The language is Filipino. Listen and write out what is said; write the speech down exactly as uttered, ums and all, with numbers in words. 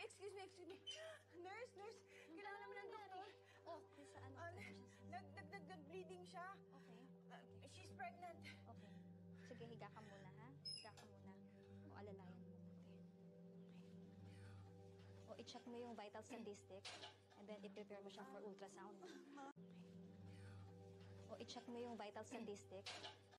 excuse me, excuse me. Nurse, nurse, kailangan naman ng doktor. Oh, sa ano? Uh, nag, nag, nag, nag-bleeding siya. Okay. Uh, she's pregnant. Okay. Sige, higa ka muna, ha? Higa ka muna. O, alalayan mo buti. Okay. O, i-check mo yung vital statistics. And then, i-prepare mo siya for ultrasound. Okay. O, i-check mo yung vital statistics.